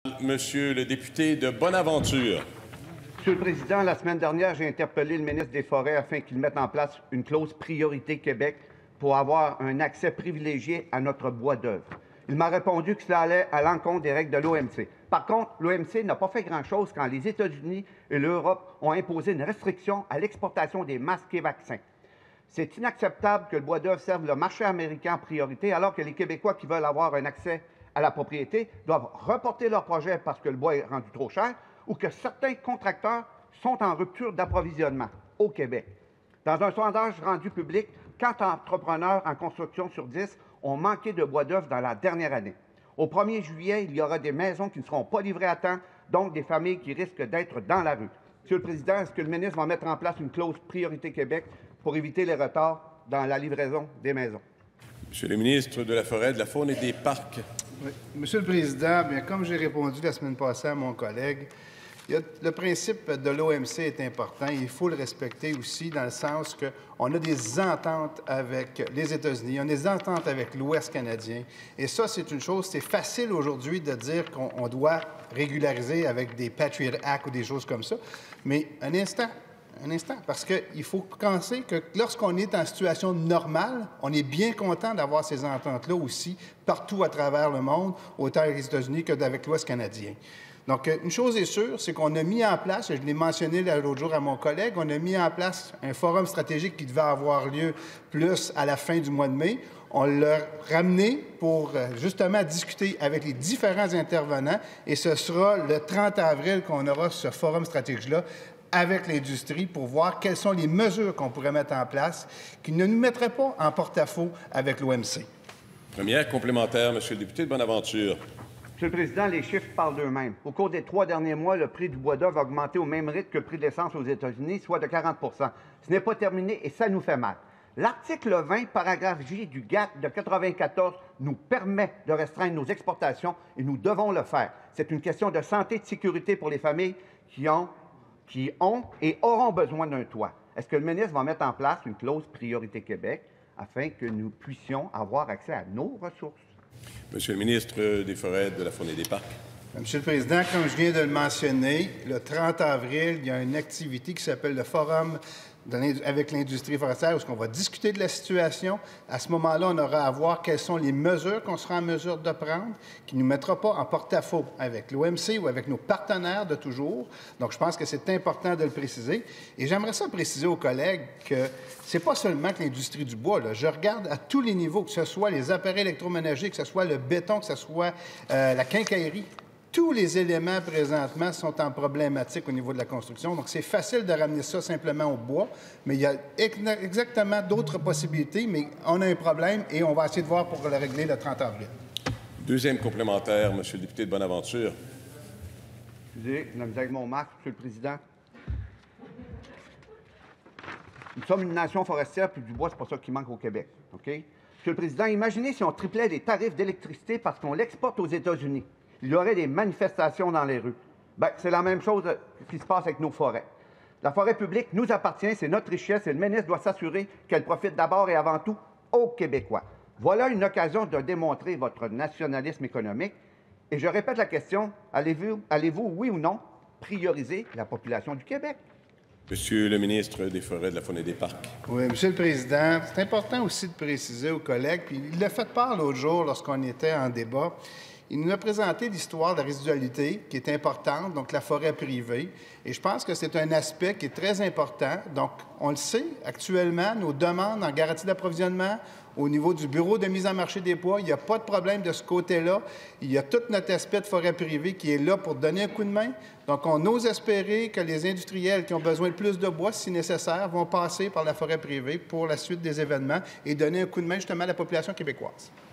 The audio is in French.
Monsieur le député de Bonaventure. Monsieur le Président, la semaine dernière, j'ai interpellé le ministre des Forêts afin qu'il mette en place une clause Priorité Québec pour avoir un accès privilégié à notre bois d'œuvre. Il m'a répondu que cela allait à l'encontre des règles de l'OMC. Par contre, l'OMC n'a pas fait grand-chose quand les États-Unis et l'Europe ont imposé une restriction à l'exportation des masques et vaccins. C'est inacceptable que le bois d'œuvre serve le marché américain en priorité, alors que les Québécois qui veulent avoir un accès à la propriété doivent reporter leur projet parce que le bois est rendu trop cher ou que certains contracteurs sont en rupture d'approvisionnement au Québec. Dans un sondage rendu public, 4 entrepreneurs en construction sur 10 ont manqué de bois d'œuvre dans la dernière année. Au 1er juillet, il y aura des maisons qui ne seront pas livrées à temps, donc des familles qui risquent d'être dans la rue. Monsieur le Président, est-ce que le ministre va mettre en place une clause Priorité Québec pour éviter les retards dans la livraison des maisons? Monsieur le ministre de la Forêt, de la Faune et des Parcs. Oui. Monsieur le Président, bien, comme j'ai répondu la semaine passée à mon collègue, le principe de l'OMC est important. Il faut le respecter aussi dans le sens qu'on a des ententes avec les États-Unis, on a des ententes avec l'Ouest canadien. Et ça, c'est une chose, c'est facile aujourd'hui de dire qu'on doit régulariser avec des Patriot Act ou des choses comme ça. Mais un instant, parce qu'il faut penser que lorsqu'on est en situation normale, on est bien content d'avoir ces ententes-là aussi partout à travers le monde, autant avec les États-Unis qu'avec l'Ouest canadien. Donc, une chose est sûre, c'est qu'on a mis en place, et je l'ai mentionné l'autre jour à mon collègue, on a mis en place un forum stratégique qui devait avoir lieu plus à la fin du mois de mai. On l'a ramené pour justement discuter avec les différents intervenants et ce sera le 30 avril qu'on aura ce forum stratégique-là avec l'industrie pour voir quelles sont les mesures qu'on pourrait mettre en place qui ne nous mettraient pas en porte-à-faux avec l'OMC. Première complémentaire, Monsieur le député de Bonaventure. Monsieur le Président, les chiffres parlent d'eux-mêmes. Au cours des 3 derniers mois, le prix du bois d'œuvre a augmenté au même rythme que le prix de l'essence aux États-Unis, soit de 40 %. Ce n'est pas terminé et ça nous fait mal. L'article 20, paragraphe J du GATT de 1994 nous permet de restreindre nos exportations et nous devons le faire. C'est une question de santé et de sécurité pour les familles qui ont et auront besoin d'un toit. Est-ce que le ministre va mettre en place une clause Priorité Québec afin que nous puissions avoir accès à nos ressources? Monsieur le ministre des Forêts, de la Faune et des Parcs. Monsieur le Président, comme je viens de le mentionner, le 30 avril, il y a une activité qui s'appelle le Forum avec l'industrie forestière, où on va discuter de la situation. À ce moment-là, on aura à voir quelles sont les mesures qu'on sera en mesure de prendre, qui ne nous mettra pas en porte-à-faux avec l'OMC ou avec nos partenaires de toujours. Donc, je pense que c'est important de le préciser. Et j'aimerais ça préciser aux collègues que c'est pas seulement que l'industrie du bois. Là. Je regarde à tous les niveaux, que ce soit les appareils électroménagers, que ce soit le béton, que ce soit la quincaillerie. Tous les éléments présentement sont en problématique au niveau de la construction. Donc, c'est facile de ramener ça simplement au bois, mais il y a exactement d'autres possibilités, mais on a un problème et on va essayer de voir pour le régler le 30 avril. Deuxième complémentaire, Monsieur le député de Bonaventure. Excusez, je m'amusais avec mon masque, Monsieur le Président. Nous sommes une nation forestière, puis du bois, c'est pas ça qui manque au Québec. OK? Monsieur le Président, imaginez si on triplait les tarifs d'électricité parce qu'on l'exporte aux États-Unis. Il y aurait des manifestations dans les rues. Bien, c'est la même chose qui se passe avec nos forêts. La forêt publique nous appartient, c'est notre richesse et le ministre doit s'assurer qu'elle profite d'abord et avant tout aux Québécois. Voilà une occasion de démontrer votre nationalisme économique. Et je répète la question, allez-vous, oui ou non, prioriser la population du Québec? Monsieur le ministre des Forêts, de la Faune et des Parcs. Oui, Monsieur le Président, c'est important aussi de préciser aux collègues, puis il l'a fait part l'autre jour lorsqu'on était en débat. Il nous a présenté l'histoire de la résidualité qui est importante, donc la forêt privée. Et je pense que c'est un aspect qui est très important. Donc, on le sait, actuellement, nos demandes en garantie d'approvisionnement au niveau du Bureau de mise en marché des bois, il n'y a pas de problème de ce côté-là. Il y a tout notre aspect de forêt privée qui est là pour donner un coup de main. Donc, on ose espérer que les industriels qui ont besoin de plus de bois, si nécessaire, vont passer par la forêt privée pour la suite des événements et donner un coup de main justement à la population québécoise.